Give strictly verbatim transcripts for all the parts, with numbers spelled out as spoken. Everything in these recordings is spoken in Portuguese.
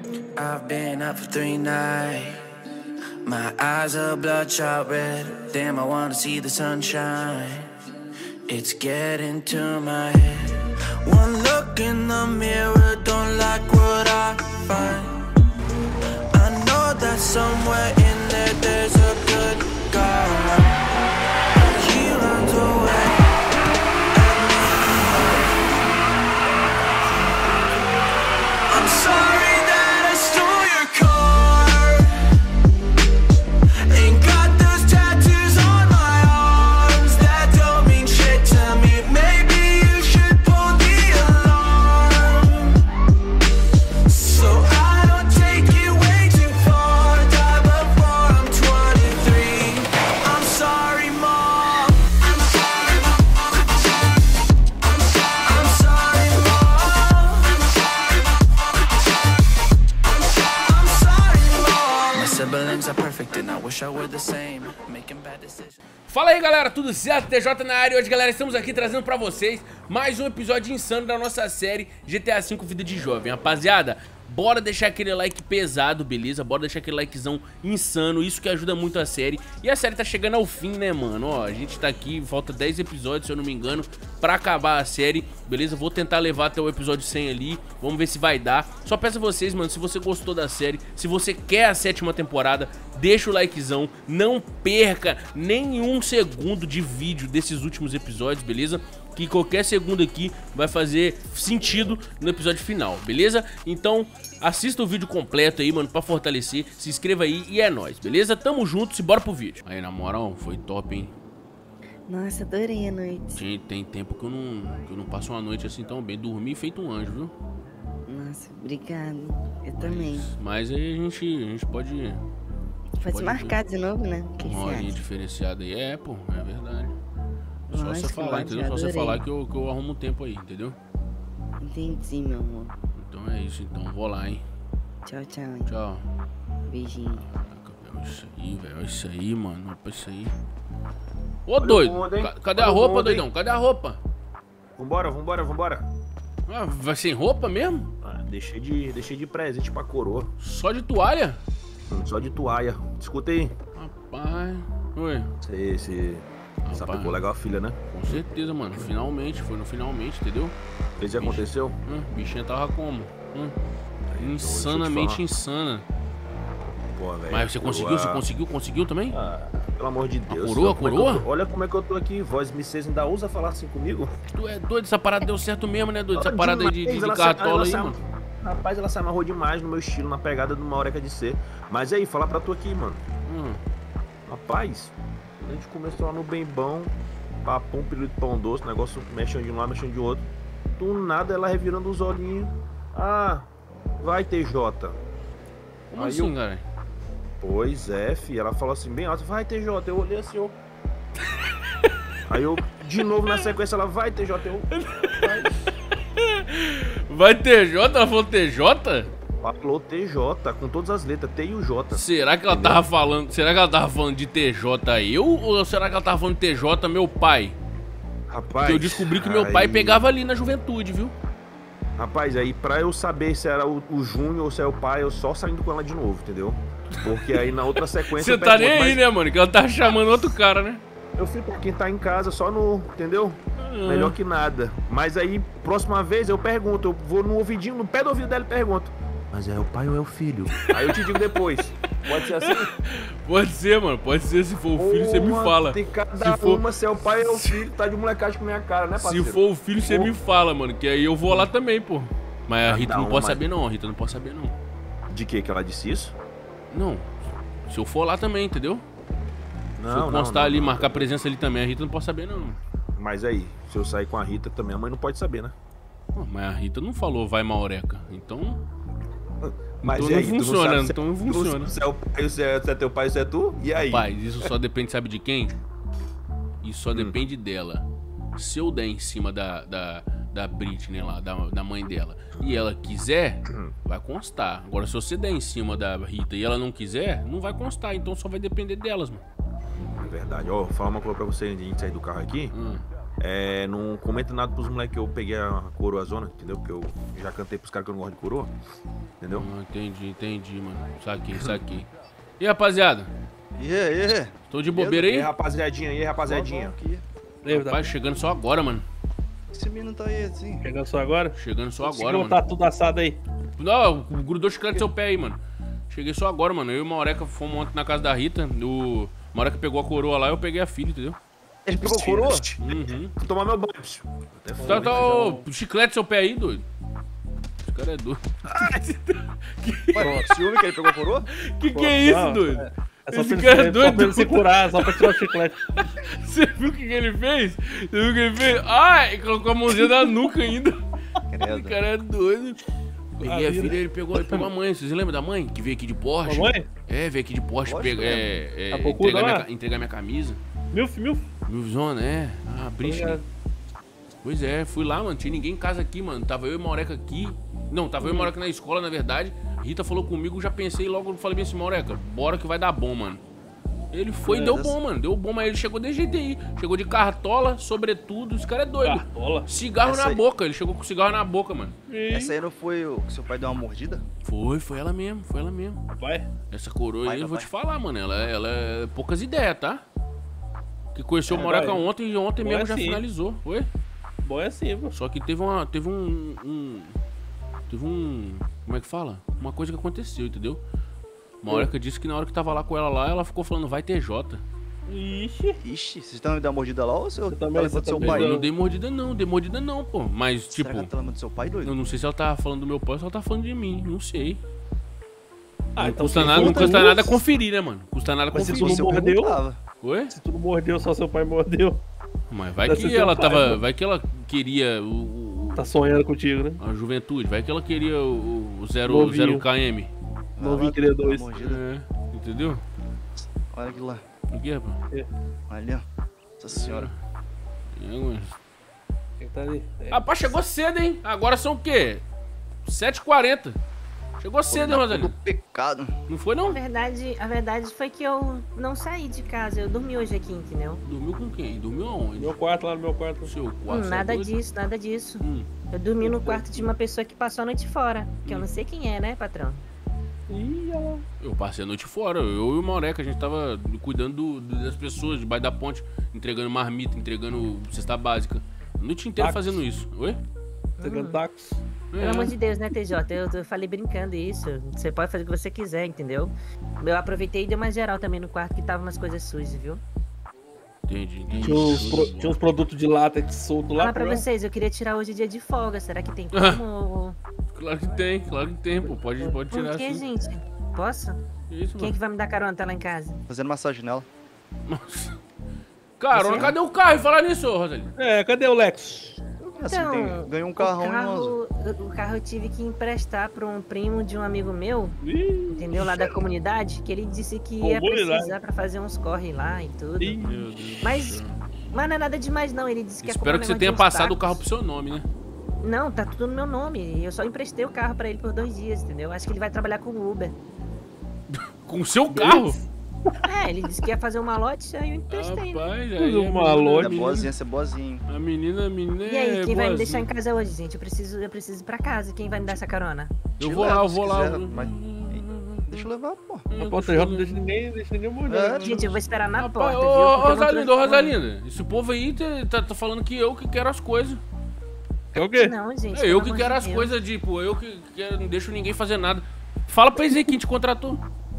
I've been up for three nights. My eyes are bloodshot red. Damn, I wanna see the sunshine. It's getting to my head. One look in the mirror, don't like what I find. I know that somewhere in there there's a good guy. He runs away. I'm sorry that I stole your car. Ain't got those tattoos on my arms that don't mean shit to me. Maybe you should pull the alarm, so I don't take it way too far. Die before I'm twenty-three. I'm sorry, Mom. I'm sorry, Mom. I'm sorry, Mom. I'm sorry, Mom. My siblings are perfect and I wish I were the same. Making bad decisions. Fala aí, galera, tudo certo? T J na área. Hoje, galera, estamos aqui trazendo pra vocês mais um episódio insano da nossa série G T A cinco Vida de Jovem. Rapaziada, bora deixar aquele like pesado, beleza? Bora deixar aquele likezão insano, isso que ajuda muito a série. E a série tá chegando ao fim, né, mano? Ó, a gente tá aqui, falta dez episódios, se eu não me engano, pra acabar a série, beleza? Vou tentar levar até o episódio cem ali, vamos ver se vai dar. Só peço a vocês, mano, se você gostou da série, se você quer a sétima temporada, deixa o likezão, não perca nenhum segundo de vídeo desses últimos episódios, beleza? Que qualquer segundo aqui vai fazer sentido no episódio final, beleza? Então assista o vídeo completo aí, mano, pra fortalecer, se inscreva aí e é nóis, beleza? Tamo junto, e bora pro vídeo. Aí, na moral, foi top, hein? Nossa, adorei a noite. Tem, tem tempo que eu, não, que eu não passo uma noite assim tão bem, dormi feito um anjo, viu? Nossa, obrigado. Eu também. Mas aí a gente, a gente pode... Pode, pode marcar de novo, né? O que uma você horinha acha? diferenciada aí, é, pô, é verdade. É só Nossa, você falar, mano, entendeu? já Só você adorei. falar que eu, que eu arrumo um tempo aí, entendeu? Entendi, meu amor. Então é isso, então vou lá, hein? Tchau, tchau. hein? Tchau. Beijinho. Caraca, velho, isso aí, velho, isso aí, mano, opa, isso aí. Ô, doido, mundo, hein? ca- cadê Olha a o roupa, mundo, doidão? hein? Cadê a roupa? Vambora, vambora, vambora. Ah, vai sem roupa mesmo? Ah, deixei de, deixei de presente pra coroa. Só de toalha? Hum, Só de toalha. Escuta aí. Rapaz, oi. Você, você Rapaz. sapecou legal a filha, né? Com certeza, mano, finalmente, foi no finalmente, entendeu? Fez e aconteceu? Hum, bichinha tava como? Hum, Aí, então, deixa eu te insanamente falar. insana. Pô, velho, Mas você a conseguiu? coroa- Você conseguiu? Conseguiu também? Ah, pelo amor de Deus. coroa, Olha como é que coroa? eu tô- Olha como é que eu tô aqui. Voz me vocês ainda usa falar assim comigo? Tu é doido, essa parada deu certo mesmo, né, doido? Essa Ah, parada aí de, de, demais, de ela se- cartola ela aí, se- mano. Rapaz, ela se amarrou demais no meu estilo, na pegada de uma hora de ser. Mas aí, falar pra tu aqui, mano. Hum. Rapaz, a gente começou lá no bem bom, papum, pirulito, pão doce, negócio mexendo de um lado, mexendo de outro. Do nada ela revirando os olhinhos. Ah, vai T J. Como Aí assim, eu- cara? Pois é, fi. Ela falou assim, bem alto, vai T J. Eu olhei assim, eu... Aí eu, de novo na sequência, ela vai T J. Eu, vai. Vai T J? Ela falou T J? Falou T J, com todas as letras, T e o J. Será que ela Entendeu? tava falando. Será que ela tava falando de T J eu? Ou será que ela tava falando de T J meu pai? Rapaz, Porque eu descobri que meu aí- pai pegava ali na juventude, viu? Rapaz, aí pra eu saber se era o, o Júnior ou se é o pai, eu só saindo com ela de novo, entendeu? Porque aí na outra sequência Você eu tá nem pergunto, aí, mas né, mano? Que ela tá chamando outro cara, né? Eu fico quem tá em casa só no, entendeu? Ah. Melhor que nada. Mas aí, próxima vez eu pergunto, eu vou no ouvidinho, no pé do ouvido dela e pergunto. Mas é o pai ou é o filho? Aí eu te digo depois. Pode ser assim? Pode ser, mano. Pode ser. Se for o filho, você me Porra, fala. Tem cada Se for- uma, se é o pai ou é o filho, tá de molecagem com minha cara, né, Se parceiro? for o filho, você Pô. me fala, mano. Que aí eu vou lá também, pô. Mas a Ah, Rita não, não pode mas- saber, não. A Rita não pode saber, não. De que que ela disse isso? Não. Se eu for lá também, entendeu? Se eu Não, constar não, ali, não. marcar presença ali também, a Rita não pode saber, não. Mas aí, se eu sair com a Rita também, a mãe não pode saber, né? Pô, mas a Rita não falou vai maureca. Então. Mas Então e não aí, tu funciona, sabe se- então não tu funciona. Se é, o pai, se, é, se é teu pai, se é tu, e aí? Rapaz, isso só depende, sabe de quem? Isso só depende dela. Se eu der em cima da, da, da Britney lá, da, da mãe dela, e ela quiser, vai constar. Agora, se você der em cima da Rita e ela não quiser, não vai constar. Então só vai depender delas, mano. É verdade. Ó, vou falar uma coisa pra você antes de a gente sair do carro aqui. Hum. É, não comenta nada pros moleques que eu peguei a coroa zona, entendeu? Porque eu já cantei pros caras que eu não gosto de coroa, entendeu? Ah, entendi, entendi, mano. Saquei, saquei. E rapaziada? E aí, e aí? Tô de bobeira E aí, aí? rapaziadinha, e aí, rapaziadinha? Aqui. Rapaz, chegando só agora, mano. Esse menino tá aí assim. Chegando só agora? Chegando só Conseguiu agora, botar mano. tudo assado aí. Não, grudou chiclete no seu pé aí, mano. Cheguei só agora, mano. Eu e o Maureca fomos ontem na casa da Rita. O Maureca pegou a coroa lá e eu peguei a filha, entendeu? Ele pegou a coroa? Uhum. Vou tomar meu banho. Tá, tá, ô, chiclete no seu pé aí, doido. Esse cara é doido. Ué, ciúme que ele pegou a coroa? Que que é isso, Não, doido? É só Esse pra, cara é ele, doido. só pra ele se curar, só pra tirar o chiclete. Você viu o que, que ele fez? Você viu o que ele fez? Ai, colocou a mãozinha na nuca ainda. Esse Credo. cara é doido. Peguei a vida. filha, ele pegou, ele pegou a mãe. Vocês lembram da mãe? Que veio aqui de Porsche? A mãe? É, veio aqui de Porsche, Lógico, pega, é, é, A pouco entregar, não minha, é? ca- entregar minha camisa. Milf, milf. Milzona, é. Ah, Britney. Pois é, fui lá, mano. Tinha ninguém em casa aqui, mano. Tava eu e o Maureca aqui. Não, tava eu e o Maureca na escola, na verdade. Rita falou comigo, já pensei logo, falei bem assim, Maureca, bora que vai dar bom, mano. Ele foi e É, deu essa- bom, mano. Deu bom, mas ele chegou desse jeito aí. Chegou de cartola, sobretudo. Esse cara é doido. Cartola. Cigarro Essa na aí- boca. Ele chegou com cigarro na boca, mano. Essa aí não foi o que seu pai deu uma mordida? Foi, foi ela mesmo, foi ela mesmo. Vai. Essa coroa Vai, aí, eu vou papai. te falar, mano. Ela, ela é poucas ideias, tá? Que conheceu o É, Maureca vai. ontem e ontem Bom mesmo é já assim. finalizou. Foi? Bom é assim, pô. Só que teve uma. Teve um, um. Teve um. Como é que fala? Uma coisa que aconteceu, entendeu? Maureca disse que na hora que tava lá com ela lá, ela ficou falando, vai T J. Ixi. Ixi, vocês estão me dando uma mordida lá ou seu, Você também, tá levando você seu também pai? Eu deu. não dei mordida não, dei mordida não, pô. Mas, Será tipo, que ela tá levando seu pai, doido? eu não sei se ela tava falando do meu pai ou se ela tá falando de mim. Não sei. Ah, Não então custa se nada, for não custa também, nada conferir, né, mano? Custa nada Mas se conferir. tu não mordeu? perguntava. Oi? Se tu não mordeu, só seu pai mordeu. Mas vai Deve que ser seu ela pai, tava. pô. Vai que ela queria o. o- Tá sonhando contigo, né? a juventude, vai que ela queria o, o zero, Novinho. zero km. Não Vai vi lá, querer dá uma dois. mordida. É, entendeu? Olha aquilo lá. O que, rapaz? Olha. Nossa senhora. É, mano. Quem tá ali? É. Rapaz, chegou cedo, hein? Agora são o quê? sete e quarenta. Chegou cedo, hein, Do Rosalie? pecado. Não foi, A não? verdade, a verdade foi que eu não saí de casa, eu dormi hoje aqui, entendeu? Dormiu com quem? Dormiu aonde? Meu quarto lá no meu quarto. No seu Hum, quarto. nada você é doido? disso, nada disso. Hum. Eu dormi no quarto de uma pessoa que passou a noite fora, que eu não sei quem é, né, patrão? Ih, olha lá. Eu passei a noite fora. Eu e o Maureca, a gente tava cuidando do- do- das pessoas debaixo da ponte, entregando marmita, entregando cesta básica. A noite inteira Tacos. fazendo isso. Oi? Pegando tacos. Pelo amor de Deus, né, T J? Eu, eu falei brincando isso. Você pode fazer o que você quiser, entendeu? Eu aproveitei e dei uma geral também no quarto que tava umas coisas sujas, viu? Entendi, entendi. Tinha uns, Show pro- de bola. tinha uns produtos de látex solto lá. Falar pra pô. vocês, eu queria tirar hoje dia de folga. Será que tem como? Claro que tem, claro que tem, pô. Pode, pode Por tirar que, assim. gente? Posso? Isso, Quem é mano. que vai me dar carona até lá em casa? Fazendo massagem nela. Nossa. Carona, Você- cadê o carro? E falar nisso, ô, Rosalie? É, cadê o Lex? Assim, Então, tem- ganhou um carrão o e carro, o carro eu tive que emprestar pra um primo de um amigo meu, Ih, entendeu? Lá da comunidade, que ele disse que ia Comunidade. precisar pra fazer uns corre lá e tudo. ih. Meu Deus do Mas, céu. mas não é nada demais não, ele disse que ia Espero comprar que você um tenha negócio de uns passado o carro pro tacos. seu nome, né? Não, tá tudo no meu nome, eu só emprestei o carro pra ele por dois dias, entendeu? Acho que ele vai trabalhar com o Uber. Com o seu carro? É, ele disse que ia fazer um malote, aí eu emprestei, né? Rapaz, aí Fazer a uma menina- loja. É boazinha, você é boazinho. A menina, a menina E aí, é quem vai me boazinha. deixar em casa hoje, gente? Eu preciso, eu preciso ir pra casa, quem vai me dar essa carona? Eu Te vou levo, lá, eu se vou lá. quiser, eu- mas- Deixa eu levar, pô. eu- Pô, T J não deixa ninguém, deixa ninguém morder. É, né? Gente, eu vou esperar na Rapaz, porta, ô, viu? ô, Porque eu não Rosalinda, ô, trouxe fone. Rosalinda, esse povo aí tá, tá- tá falando que eu que quero as coisas. É o quê? Não, gente. É eu pelo que amor quero de as Deus. coisas, tipo, eu que, que não deixo ninguém fazer nada. Fala pra eles aí quem te contratou.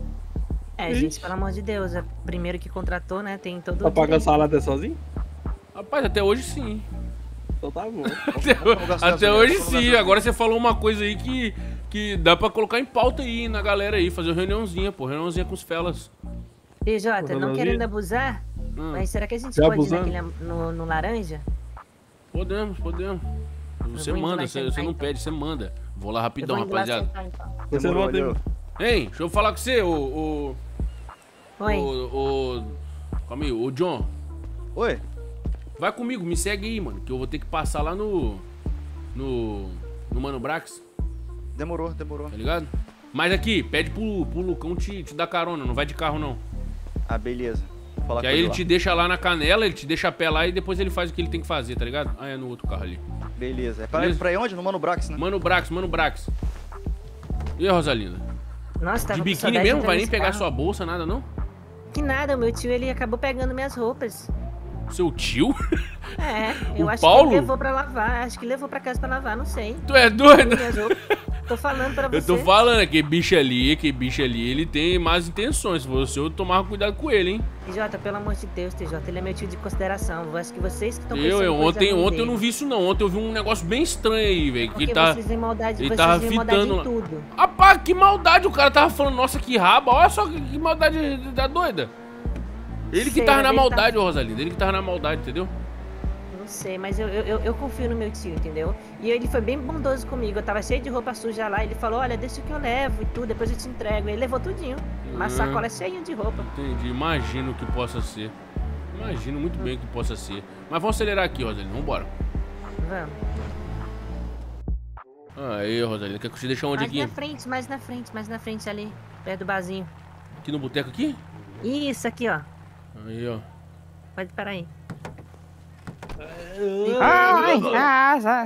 É, gente, pelo amor de Deus, é o primeiro que contratou, né? Tem todo Tá o pagando direito. salário até sozinho? Rapaz, até hoje sim. Então tá bom. Até, vamos gastar até gasolina, hoje vamos sim. gastar Agora você falou uma coisa aí que, que dá pra colocar em pauta aí na galera aí, fazer uma reuniãozinha, pô, reuniãozinha com os felas. P J, não Ronaldinho. querendo abusar, Hum, mas será que a gente Já pode ir abusando? naquele, no, no laranja? podemos, podemos. Você vou indo manda, lá você, sentar, você não então. pede, você manda. Vou lá Eu rapidão, vou indo lá rapaziada. sentar, então. Você Demorou, volta aí. valeu. Hein, deixa eu falar com você, o. o, Oi. o, o calma aí, o John. Oi. Vai comigo, me segue aí, mano, que eu vou ter que passar lá no. No. No Mano Brax, Demorou, demorou. tá ligado? Mas aqui, pede pro, pro Lucão te, te dar carona, não vai de carro não. Ah, beleza. falar Que com aí ele ele lá. te deixa lá na canela, ele te deixa a pé lá e depois ele faz o que ele tem que fazer, tá ligado? Ah, é no outro carro ali. Beleza. É pra, Beleza? pra ir onde? No Mano Brax, né? Mano Brax, mano Brax. E aí, Rosalinda? Nossa, tava De com biquíni saudade mesmo? de Vai entrar nem nesse pegar carro. sua bolsa, nada não? Que nada, meu tio, ele acabou pegando minhas roupas. Seu tio? É, eu O acho Paulo? que ele levou pra lavar, acho que levou pra casa pra lavar, não sei. Tu é doido? Minhas roupas. Tô falando pra você. Eu tô falando, que bicho ali, que bicho ali, ele tem más intenções. Se você, eu tomava cuidado com ele, hein? T J, pelo amor de Deus, T J, ele é meu tio de consideração. Eu acho que vocês que estão Eu, eu ontem, ontem eu não vi isso não. Ontem eu vi um negócio bem estranho aí, velho. Que Porque ele tá. vocês veem maldade, ele vocês tava veem maldade fitando em lá. tudo. Rapaz, que maldade. O cara tava falando, nossa, que raba. Olha só que, que maldade da doida. Ele que Sei, tava mas na ele maldade, tá- ô Rosalinda. Ele que tava na maldade, entendeu? Não sei, mas eu, eu, eu, eu confio no meu tio, entendeu? E ele foi bem bondoso comigo. Eu tava cheio de roupa suja lá. Ele falou: olha, deixa que eu levo e tudo, depois eu te entrego. Ele levou tudinho. Uma Hum. sacola cheia de roupa. Entendi. Imagino que possa ser. Imagino muito bem que possa ser. Mas vamos acelerar aqui, Rosalinda. Vambora. Vamos. Aí, Rosalinda. Quer que eu te deixe onde Mais aqui? na frente, mais na frente, mais na frente ali. Perto do barzinho. Aqui no boteco aqui? Isso, aqui, ó. Aí, ó. Pode parar aí. Ai, casa.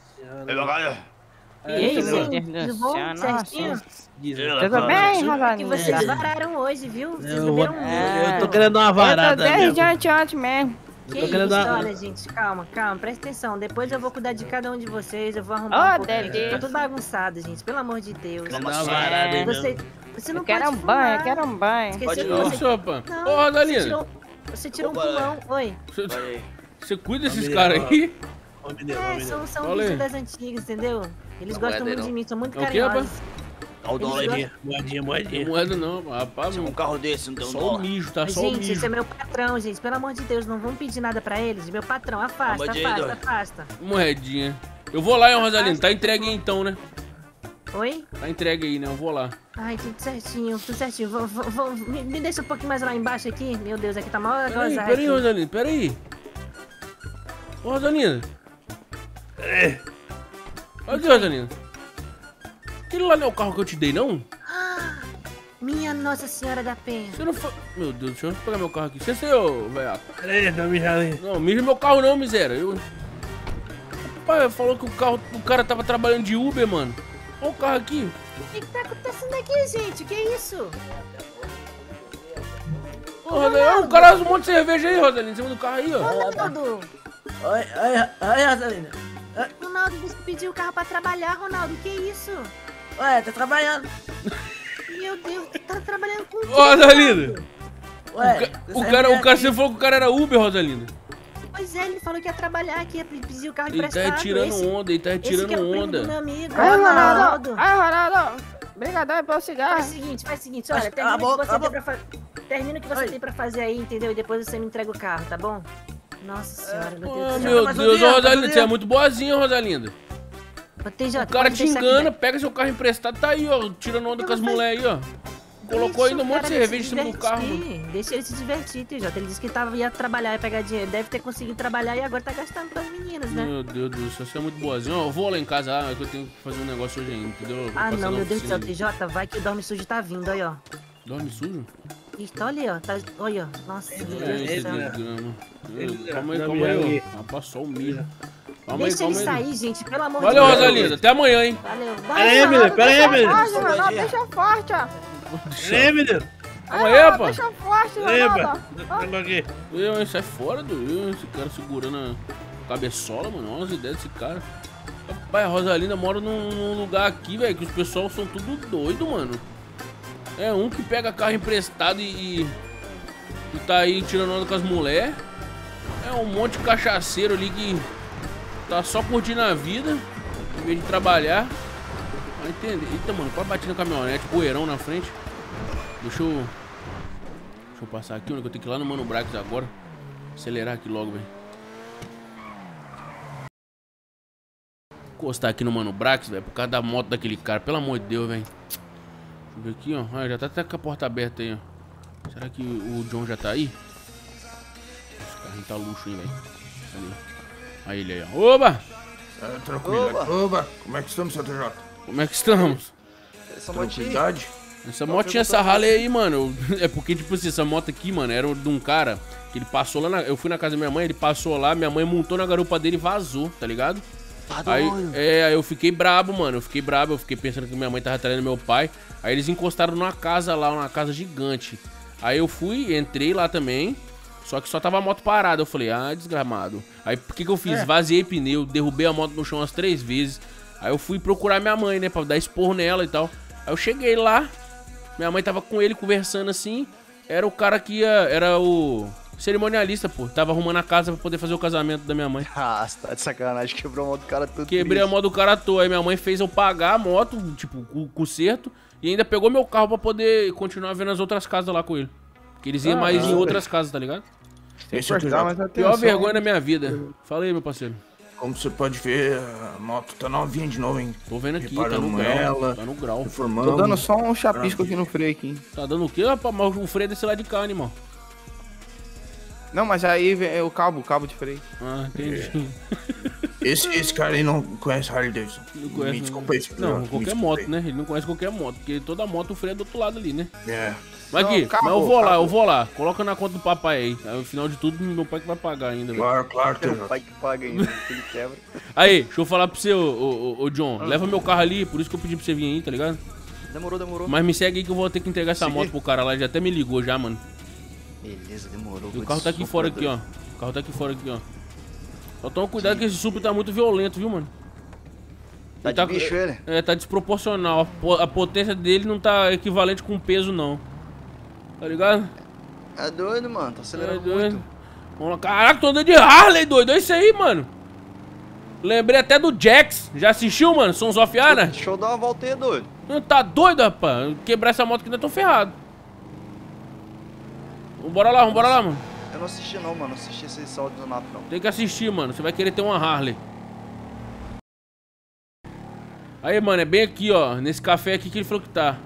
E aí, Meu gente, Deus tudo do bom? céu, Certinho? nossa. Tudo bem, Que Rosalinda? vocês vararam hoje, viu? Vocês Eu, vou- beberam muito. eu tô querendo dar uma Eu tô varada desde mesmo. ontem, ontem mesmo. Que tô querendo isso? dar- Olha, gente, calma, calma, presta atenção. Depois eu vou cuidar de cada um de vocês, eu vou arrumar Oh, um pouquinho. delícia. Tá tudo bagunçado, gente, pelo amor de Deus. Querendo dar uma varada aí Você, mesmo. você não Eu quero pode um banho, fumar. eu quero um banho. Esqueceu que Ô, você... sopa. Não, Ô, você Rosalinda. tirou, você tirou um pulmão. Oi. Você, você cuida desses Menino, caras aí? Ô, menino, ô, É, menino. são, são Olha aí. bichos das antigas, entendeu? Eles Não gostam é muito não. de mim, são muito É o quê, carinhosos. Dá o dom aí. Moedinha, moedinha, Não moedinha. moeda não, rapaz. Um Não. carro desse, não tem um Só o dó. mijo, tá? Mas, Só o gente, mijo. esse é meu patrão, gente. Pelo amor de Deus, não vamos pedir nada pra eles. Meu patrão, afasta, Bandido. afasta, afasta. Moedinha. Eu vou lá, hein, Rosalinda. Tá entregue aí então, né? Oi? Tá entregue aí, né? Eu vou lá. Ai, tudo certinho, tudo certinho. Vou, vou, vou- me, me deixa um pouquinho mais lá embaixo aqui. Meu Deus, aqui tá maior Peraí, gozar peraí, aqui. Rosalinda, peraí. Ô, Rosalinda. Cadê, Rosalinda? Aquele lá não é o carro que eu te dei, não? Minha Nossa Senhora da Penha. Você não foi... Meu Deus do céu, deixa eu pegar meu carro aqui. Você é seu, velho. Peraí, dá uma mijada aí. Não, mija meu carro não, miséria. Eu... Pai, falou que o carro, o cara tava trabalhando de Uber, mano. Olha o carro aqui. O que, que tá acontecendo aqui, gente? Que isso? Ô, Rosalinda, o cara um monte de cerveja aí, Rosalinda, em cima do carro aí, ó. Ronaldo! Oi, oi, oi, Rosalinda. Ronaldo, você pediu o carro pra trabalhar, Ronaldo. Que isso? Ué, tá trabalhando. Meu Deus, tu tá trabalhando com o quê, Ô, Rosalinda. Ué, O cara, o cara, você falou que o cara era Uber, Rosalinda. Pois é, ele falou que ia trabalhar, que ia pedir o carro Ele tá emprestado. retirando esse, onda, ele tá esse retirando que é o primo do meu onda. amigo, Ai, Ronaldo. Ronaldo. Ai, Ronaldo. Obrigadão pelo cigarro. Faz o seguinte, faz o seguinte, olha, Cala termina a o que boca, você cala a tem pra fazer. Termina o que você Oi. tem pra fazer aí, entendeu? E depois você me entrega o carro, tá bom? Nossa senhora, meu Deus Ô, do céu. meu mais um Deus, dia, ô, mais um Rosalinda, dia. você é muito boazinha, Rosalinda. Ô, T J, O cara pode te deixar que engana, vai- pega seu carro emprestado, tá aí, ó, tirando onda com as mulheres aí, ó. Colocou Deixa ainda um o monte de cara cerveja em se cima do carro, mano. divertir. Deixa ele se divertir, T J. Ele disse que tava, ia trabalhar, ia pegar dinheiro. Deve ter conseguido trabalhar e agora tá gastando com as meninas, né? Meu Deus do céu, você é muito boazinha. Ó, eu vou lá em casa, ah, é que eu tenho que fazer um negócio hoje ainda, entendeu? Eu vou Ah, passar não, na meu Deus do céu, oficina. T J, vai que o dorme sujo tá vindo, aí, ó. Dorme sujo? Ih, tá ali, ó. Tá, olha, ó. Nossa, meu Deus É, do esse céu. desgrama. Ele- Calma aí, Não, calma aí, Miyagi. ó. Rapaz, só o mijo. Calma aí, Deixa ele calma aí. sair, gente, pelo amor Valeu, de Deus. Rosalinda, até amanhã, hein. Valeu. Pera aí, menino, pera aí, menino. Forte, Ronaldo, deixa forte, ó. Peraí, menino. Calma aí, rapaz. Deixa forte, Lembra? Ronaldo. Pega aqui. Eu, hein, sai fora do eu, esse cara segurando a cabeçola, mano. Olha as ideias desse cara. Rapaz, a Rosalinda mora num, num lugar aqui, velho, que os pessoal são tudo doido, mano. É um que pega carro emprestado e, e, e tá aí tirando onda com as mulheres. É um monte de cachaceiro ali que tá só curtindo a vida, em vez de trabalhar. Vai entender. Eita, mano, quase bati na caminhonete, poeirão na frente. Deixa eu... Deixa eu passar aqui, onde que eu tenho que ir lá no Mano Brax agora. Acelerar aqui logo, velho. Encostar aqui no Mano Brax, velho, por causa da moto daquele cara. Pelo amor de Deus, velho. Deixa eu ver aqui, ó. Ah, já tá até com a porta aberta aí, ó. Será que o John já tá aí? Esse carrinho tá luxo, hein, velho. Ali. Aí ele aí, ó. Oba! É, tranquilo. Oba. Oba, como é que estamos, seu T J? Como é que estamos? Essa motinha. Tranquilidade? Essa motinha, essa Harley aí, mano, eu- é porque, tipo assim, essa moto aqui, mano, era de um cara que ele passou lá na... Eu fui na casa da minha mãe, ele passou lá, minha mãe montou na garupa dele e vazou, tá ligado? Aí, é, aí eu fiquei brabo, mano, eu fiquei brabo, eu fiquei pensando que minha mãe tava traindo meu pai. Aí eles encostaram numa casa lá, uma casa gigante. Aí eu fui, entrei lá também, só que só tava a moto parada. Eu falei, ah, desgramado. Aí o que que eu fiz? Vaziei pneu, derrubei a moto no chão umas três vezes. Aí eu fui procurar minha mãe, né, pra dar esporro nela e tal. Aí eu cheguei lá, minha mãe tava com ele conversando assim. Era o cara que ia, era o cerimonialista, pô. Tava arrumando a casa pra poder fazer o casamento da minha mãe. Ah, você tá de sacanagem, quebrou a mão do cara todo. Quebrei a moto do cara à toa. Aí minha mãe fez eu pagar a moto, tipo, o conserto. E ainda pegou meu carro pra poder continuar vendo as outras casas lá com ele. Porque eles iam mais em outras casas, tá ligado? Tem que prestar mais atenção. Pior vergonha da minha vida. Fala aí, meu parceiro. Como você pode ver, a moto tá novinha de novo, hein? Tô vendo aqui, tá Reparamos no grau. ela, Tá no grau. Reformamos. Tô dando só um chapisco aqui no freio aqui. Tá dando o quê, rapaz? Mas o freio é desse lado de cá, animal. Não, mas aí vem o cabo, o cabo de freio. Ah, entendi. Esse, esse cara aí não conhece Harley Davidson. Não conhece, Me desculpa aí. Não, me qualquer desculpa moto, aí. né? Ele não conhece qualquer moto, porque toda moto o freio é do outro lado ali, né? É. Mas Não, aqui, acabou, mas eu vou lá, acabou. eu vou lá. Coloca na conta do papai aí. Aí, no final de tudo, meu pai que vai pagar ainda, velho. Claro, claro, É o T J. pai que paga ainda, que ele quebra. Aí, deixa eu falar pra você, ô, ô, ô, ô, John. Leva meu carro ali, por isso que eu pedi pra você vir aí, tá ligado? Demorou, demorou. Mas me segue aí que eu vou ter que entregar essa Segui. moto pro cara lá. Ele já até me ligou já, mano. Beleza, demorou. E o vou carro tá aqui te fora soprar aqui, ó. O carro tá aqui fora aqui, ó. Só toma cuidado que esse supro tá muito violento, viu, mano? Tá Ele de bicho ele? É, tá desproporcional. A po- A potência dele não tá equivalente com o peso, não. Tá ligado? É doido, mano. Tá É acelerando doido. muito. Vamos lá. Caraca, tô andando de Harley, doido. É isso aí, mano. Lembrei até do Jax. Já assistiu, mano? Sons of Anarchy? Deixa eu dar uma voltinha, doido. Não, tá doido, rapaz? Quebrar essa moto aqui ainda tô ferrado. Vambora lá, vambora lá, mano. Eu não assisti não, mano. Não assisti esse saldo do Nato, não. Tem que assistir, mano. Você vai querer ter uma Harley. Aí, mano, é bem aqui, ó. Nesse café aqui que ele falou que tá.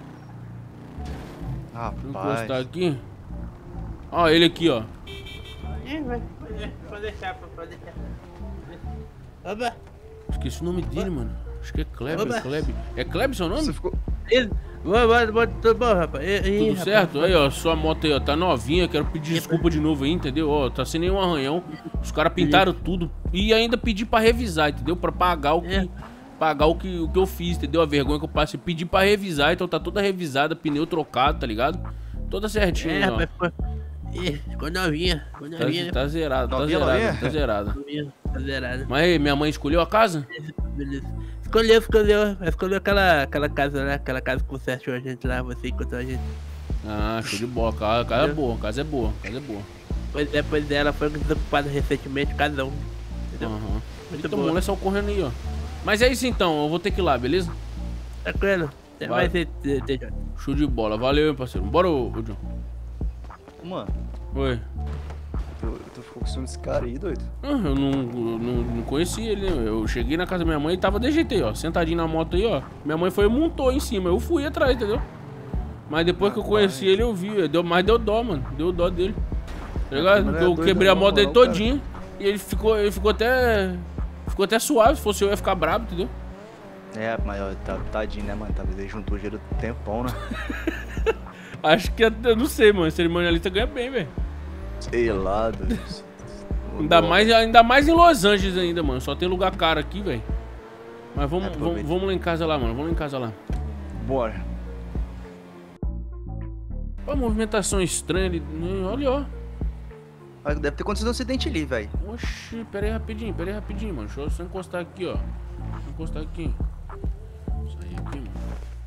Vou encostar Rapaz. aqui. Ó, ele aqui, ó. É, vai. Pode deixar, pode deixar. Oba. Esqueci o nome dele, mano. Acho que é Kleber, Oba. Kleber. É Kleber seu nome? Você ficou... Isso. Boa, boa, boa, tudo bom, rapaz? E, e, Tudo rapaz? certo? Aí, ó, sua moto aí, ó, tá novinha, quero pedir desculpa de novo aí, entendeu? Ó, tá sem nenhum arranhão. Os caras pintaram tudo e ainda pedi pra revisar, entendeu? Pra pagar o que... É. Pagar o que, o que eu fiz, entendeu? A vergonha que eu passei. Pedi pra revisar, então tá toda revisada, pneu trocado, tá ligado? Toda certinho, É, ó. rapaz, ficou... Ih, ficou novinha. Ficou Tá, novinha, né? tá zerado, tá Novinha, zerado, novinha? tá zerado. Novinha, tá zerada. Mas aí, minha mãe escolheu a casa? Beleza. Escolheu, escolheu. Escolheu aquela, aquela casa lá, aquela casa que você achou a gente lá, você encontrou a gente. Ah, show de bola. Casa, casa é boa, casa é boa, casa é boa. Pois é, pois é, ela foi desocupada recentemente, cada um. Entendeu? Aham. Muito Então, boa. mulher só correndo aí, ó. Mas é isso então, eu vou ter que ir lá, beleza? Tranquilo. Até Vai. mais, T J. Show de bola. Valeu, meu parceiro. Bora, ô, ô John. Mano, Oi. tu, tu ficou com ciúme desse cara aí, doido? Ah, eu não, eu não, não conhecia ele, né? Eu cheguei na casa da minha mãe e tava desse jeito aí, ó. Sentadinho na moto aí, ó. Minha mãe foi e montou em cima. Eu fui atrás, entendeu? Mas depois que eu conheci ele, eu vi. Deu, mas deu dó, mano. Deu dó dele. Tá ligado? Mas não é Eu doido quebrei a não, moto dele não, cara. todinha. E ele ficou, ele ficou até. Ficou até suave. Se fosse eu, ia ficar brabo, entendeu? É, mas ó, tá, tadinho, né, mano? Talvez ele juntou o dinheiro do tempão, né? Acho que eu não sei, mano. Cerimonialista ganha bem, velho. Sei lá, doido. Ainda mais, ainda mais em Los Angeles ainda, mano. Só tem lugar caro aqui, velho. Mas vamos, É, vamos, aproveita. vamos lá em casa lá, mano. Vamos lá em casa lá. Bora. Olha a movimentação estranha ali. Olha, ó. Ah, deve ter acontecido um acidente ali, velho. Oxi, pera aí rapidinho, pera aí rapidinho, mano. Deixa eu só encostar aqui, ó. Deixa eu encostar aqui. Sair aqui, mano.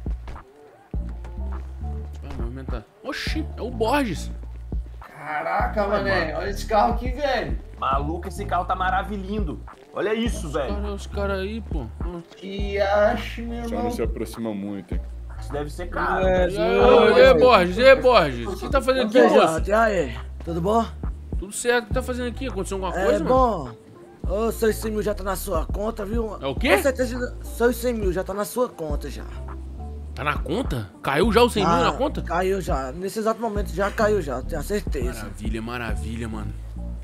Vai movimentar. Oxi, é o Borges. Caraca, mané, olha esse carro aqui, velho. Maluco, esse carro tá maravilhindo. Olha isso, velho. Olha os caras aí, pô. Que acho, meu Só irmão. não se aproxima muito, hein? Isso deve ser caro. E aí, e aí, Borges, e aí, Borges? O que tá fazendo aqui, moço? E aí, tudo bom? Tudo certo, o que tá fazendo aqui? Aconteceu alguma É coisa, mano? bom. Ô, seus cem mil já tá na sua conta, viu? É o quê? Com certeza, seus cem mil já tá na sua conta já. Tá na conta? Caiu já os cem mil Ah, na conta? Caiu já. Nesse exato momento já caiu já, tenho a certeza. Maravilha, maravilha, mano.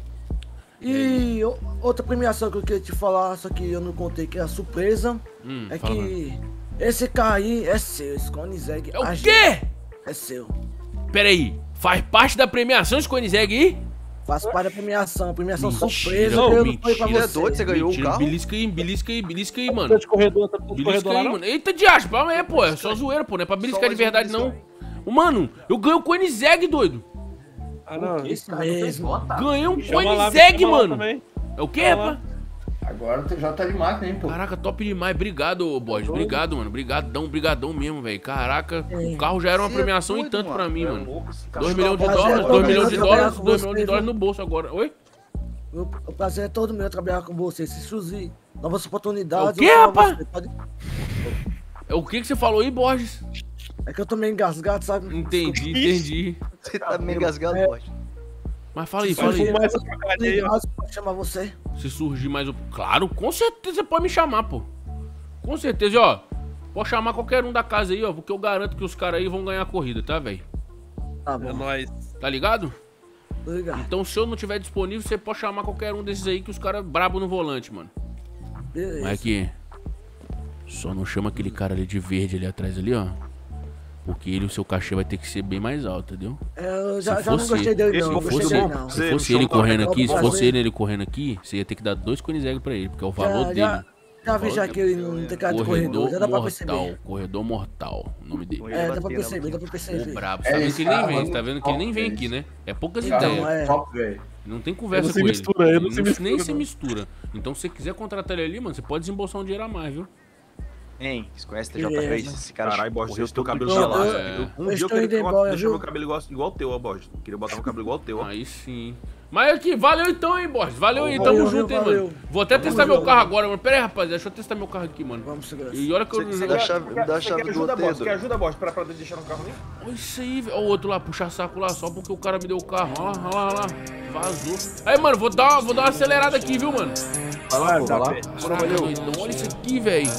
E o- outra premiação que eu queria te falar, só que eu não contei, que é a surpresa, Hum, é fala. que esse carro aí é seu, esse Koenigsegg. É o A quê? gente- É seu. Pera aí, faz parte da premiação esse Koenigsegg aí? Faz parte da premiação, premiação Mentira, surpresa. não, que eu mentira. não foi pra você. doido, você ganhou Mentira, o carro? belisca aí, belisca aí, belisca aí, mano. Tá de corredor, tá de Belisca corredor lá, aí, não? mano. Eita, diacho, calma aí, pô. É só zoeira, pô. Não é pra beliscar de verdade, não. Ô, mano, eu ganhei o Koenigsegg, doido. Ah, não. Isso mesmo. Ganhei um Chama lá, Koenigsegg, chama lá mano. também. É o quê, Chama lá. rapaz? Agora o T J tá de máquina, hein, pô. Caraca, top demais. Obrigado, ô, Borges. Obrigado, mano. Brigadão, brigadão mesmo, velho. Caraca, o carro já era uma Você é premiação e doido, tanto mano. pra mim, É mano. louco esse carro. dois milhões de Prazer dólares, é dois todo milhões de meu dólares, trabalhar dois com milhões de você, dólares viu? no bolso agora. Oi? O o prazer é todo meu trabalhar com você. Se surgir novas oportunidades. É o quê, eu chamo rapaz? você, pode- É o que que você falou aí, Borges? É que eu tô meio engasgado, sabe? Entendi, entendi. Você tá meio engasgado, É. pode. Mas fala aí, Vai fala aí. fumar essa porcaria aí, ó. Oportunidades, pode chamar você. Se surgir mais... op- Claro, com certeza você pode me chamar, pô. Com certeza, e, ó. Pode chamar qualquer um da casa aí, ó. Porque eu garanto que os caras aí vão ganhar a corrida, tá, velho? Tá É bom, nóis. Tá ligado? obrigado. Então, se eu não tiver disponível, você pode chamar qualquer um desses aí que os caras brabo no volante, mano. Beleza. Mas aqui. Só não chama aquele cara ali de verde ali atrás ali, ó. Porque ele, o seu cachê vai ter que ser bem mais alto, entendeu? É, eu já, Se já não fosse- gostei dele, esse não. não Não gostei fosse- dele, não. Se Você fosse me ele chama pra correndo pegar aqui, se o fosse prazer. ele correndo aqui, você ia ter que dar dois Koenigsegg pra ele, porque é o valor Já, dele. já, já vi já que ele não tem cara de corredor. Corredor Já dá pra mortal, perceber. corredor mortal, o nome dele. É, dá pra perceber, dá pra Ô, perceber. brabo, você É tá vendo esse que ele nem cara, vem, mano, você tá vendo que ele nem vem top, aqui, né? É poucas Carro ideias. é. top, velho. Não tem conversa Ele não se com mistura, ele. ele não se mistura, nem não. se mistura. Então, se você quiser contratar ele ali, mano, você pode desembolsar um dinheiro a mais, viu? Hein, você conhece o T J três? Beleza. Esse cara Caralho, Borges, correu esse teu todo cabelo dia Não, lá. lá. eu- É. Um eu dia eu estou queria indo embora, deixar viu? meu cabelo igual, igual o teu, ó, Borges. Queria botar meu cabelo igual o teu, ó. Aí sim. Mas aqui, valeu então, hein, Borges. Valeu aí, Valeu, tamo viu, junto, hein, valeu. mano. Vou até testar meu carro agora, mano. Pera aí, rapaziada, deixa eu testar meu carro aqui, mano. Vamos segurar. E olha que eu... Você dá a quer- chave- você dá a quer- chave você quer do ajuda, Otedo. Borges? Quer ajuda, Borges, pra, pra deixar no carro ali? Olha isso aí, velho. Olha o outro lá, puxa saco lá, só porque o cara me deu o carro. Olha lá, olha lá, olha lá. Vazou. Aí, mano, vou dar, uma- vou dar uma acelerada aqui, viu, mano? Vai lá, pô, vai lá. Caraca, doidão, olha isso aqui, velho.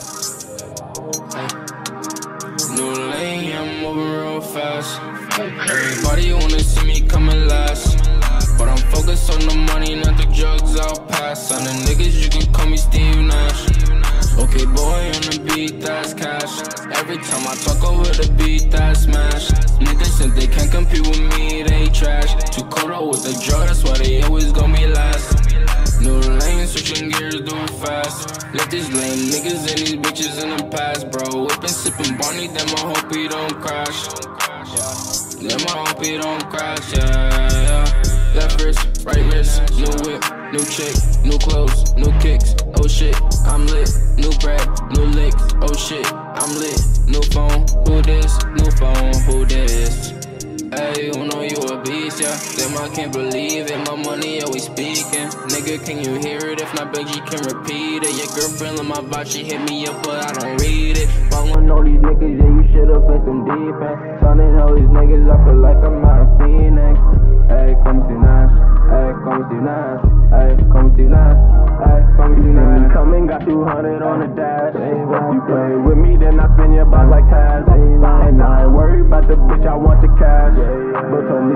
New lane, I'm moving real fast. Everybody wanna see me coming last. But I'm focused on the money, not the drugs I'll pass. On the niggas, you can call me Steve Nash. Okay, boy, on the beat, that's cash. Every time I talk over the beat, that's smash. Niggas think they can't compete with me, they trash. Too cold out with the drug, that's why they always gon' be last. New lane, switching gears, do it fast. Let these lame niggas and these bitches in the past, bro. Whippin', sippin' Barney, then I hope he don't crash. Then I hope he don't crash, yeah, yeah. Left wrist, right wrist, new whip, new chick, new clothes, new kicks. Oh shit, I'm lit. New bread, new licks. Oh shit, I'm lit. New phone, who this? New phone, who this? Hey, you know you a beast, yeah. Damn, I can't believe it. My money always speaking. Nigga, can you hear it? If not, Benji can repeat it. Your girlfriend on my box, she hit me up, but I don't read it. Following all these niggas, yeah, you should've played some defense. Signing all these niggas, I feel like I'm out of Phoenix. Hey, come see Nash. Hey, come see Nash. Hey, come see Nash. Hey, come see Nash. Coming, got two hundred on the dash. You play with me, then I spin your box like Taz. And I ain't worried about the bitch, I want the cash. But told me